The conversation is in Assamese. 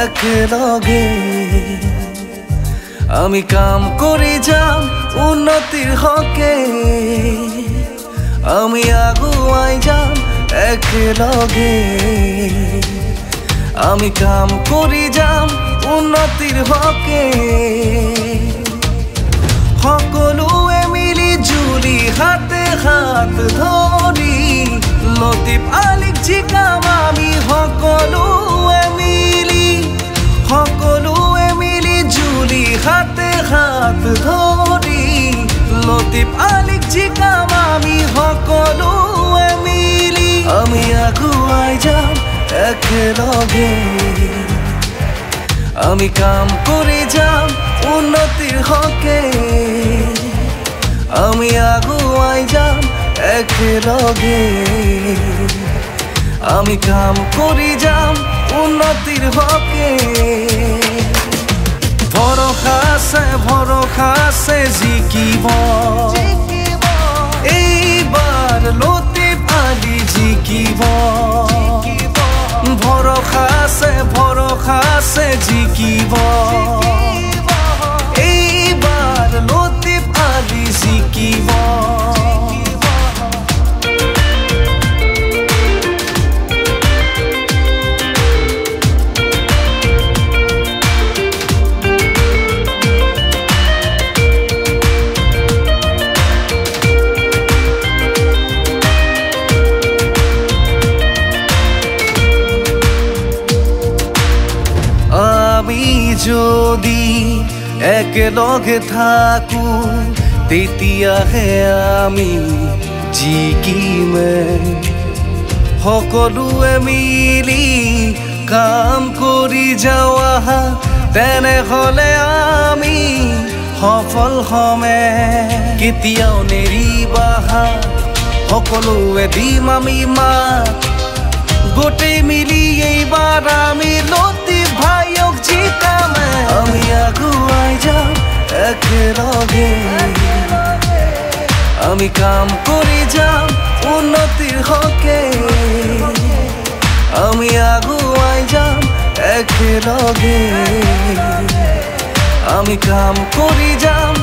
একেলগে আমি কাম কৰি যাম উন্নতিৰ হকে আমি আগুৱাই যাম একেলগে আমি কাম কৰি যাম উন্নতিৰ হকে সকলোৱে মিলি জুলি হাতে হাত ধৰি লতিফ আলীক জিকাম আমি সকলোৱে মিলি জুলি হাতে হাত ধৰি লতিফ আলীক জিকাম আমি সকলোৱে মিলি আমি আগুৱাই যাম একেলগে আমি কাম কৰি যাম উন্নতিৰ হকে আমি আগুৱাই যাম একেলগে আমি কাম কৰি যাম উন্নতিৰ হকে ভৰসা আছে জিকিব এইবাৰ লতিফ আলী জিকিব ভৰসা আছে জিকিব এইবাৰ লতিফ আলী জিকিব যদি একেলগে থাকো তেতিয়াহে আমি জিকিমে সকলোৱে মিলি কাম কৰি যাওয়া তেনেহলে আমি সফল হমে কেতিয়াও নেৰিবা সকলোৱে দিম আমি মাত গোটেই মিলি এইবাৰ আমি লতিফ ভাইক জিকাম আমি আগুৱাই যাম একেলগে আমি কাম কৰি যাম উন্নতিৰ হকে আমি আগুৱাই যাম একেলগে আমি কাম কৰি যাম